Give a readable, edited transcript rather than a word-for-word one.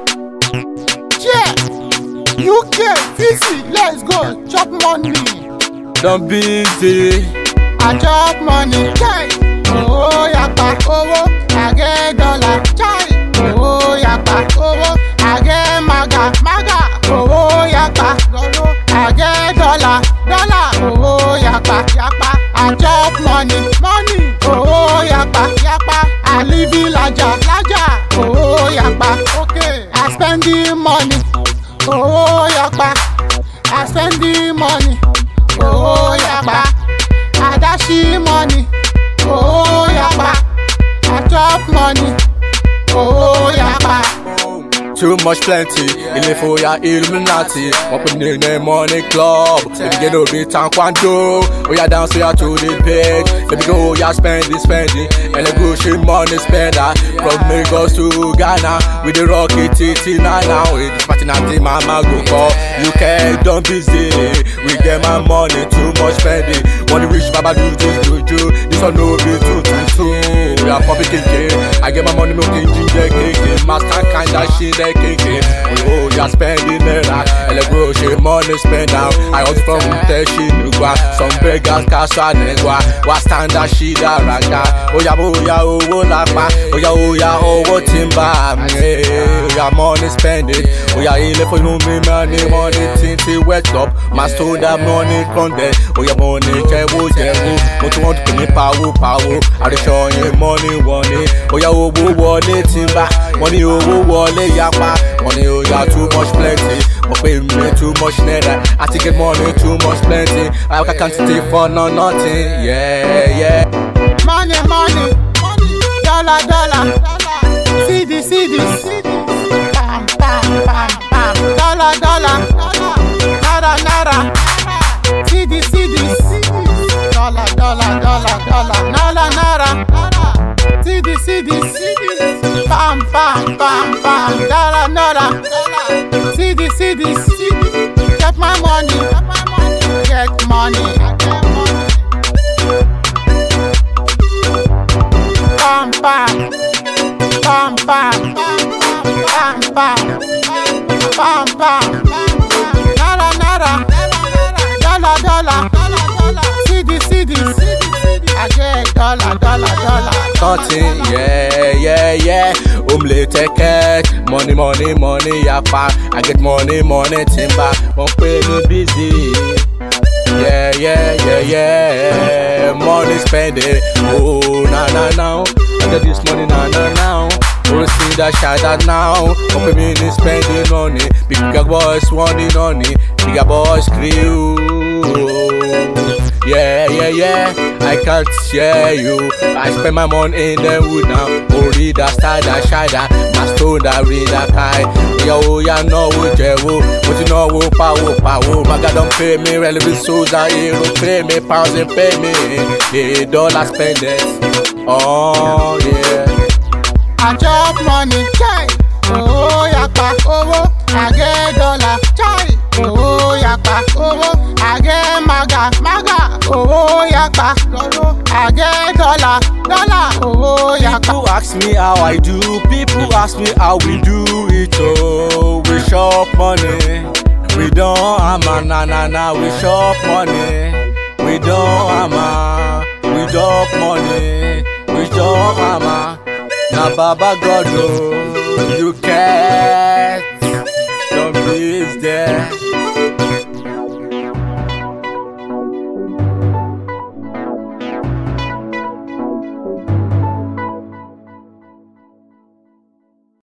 Yeah, UK, Fizzy, let's go, chop money. Don't busy. I chop money, chai. Oh, yapa, oh, I get dollar, chai. Oh, yapa, oh, I get maga, oh, yapa, I get dollar, oh, yapa, I chop money, oh, yapa, I live in Laja, oh, yapa, okay, I spend the money, oh, yapa, I spend the money, oh, yapa, I dash the money, oh, yapa, I chop money, oh, yapa. Too much plenty, ilé ya Illuminati. Wọ́n pè ní the money club. Baby get no be taekwondo. Oya dance oya to the page. Baby go oya spending. And go she money spender. From Lagos to Ghana, we the rock it till now. With this party night, mama go for. UK don't busy. We get my money, too much spending. Money rich baba do this juju. This one no be too. We are popping KK. I get my money milking ginger KK. Master kinda shit. Oh, you're spending it out. And the bro, she money spend out. I also from Teshi Nugwa. Some beggars castle negwa. What standard shit raga. Oh, ya, oh, lapa. Oh, ya, oh, timba. Oh, ya, money spending. Oh, ya, ile for you, me money, tinty wet up. My stone that money content. Oh, ya, money, jewu. But you want to me power. I dey show you money. Oh, ya, oh, timba. Money, wallet, ya. Money, oh, yeah, too much plenty. But pay me too much naira. I take get money, too much plenty. I can't stay for nothing. Yeah. Money, dollar. CD. Pam. Dollar. Naira. CD. Dollar. Naira. CD. Pam. Dollar. CD. Get my money. Get money. Pam. Naira. Dollar. CD. I get dollar. Nothing, yeah. Take it. Money, yapa. I get money, timba. Won't pay me busy. Yeah. Money spending. Oh, now. I get this money now. We'll see that shada now. Won't pay me spending money. Bigger boys wanting money. Bigger boys crew. Yeah. I can't share you. I spend my money in the wood now. Ori da star da shada. My stone da read that high. Ya no jewo. But you know power. My God don't pay me. Relevant souls are here. Pay me pounds and pay me. $8 spend it. Oh yeah. I chop money, chai. Oh yapa, oh, I get dollar, chai. Oh yapa, oh, I get maga, oh yapa, I get dollar, oh yapa. People ask me how I do, people ask me how we do it. Oh, we shop money, we don't na. We shop money, we don't we shop money, we shop na Baba God, oh, you can't, don't be there.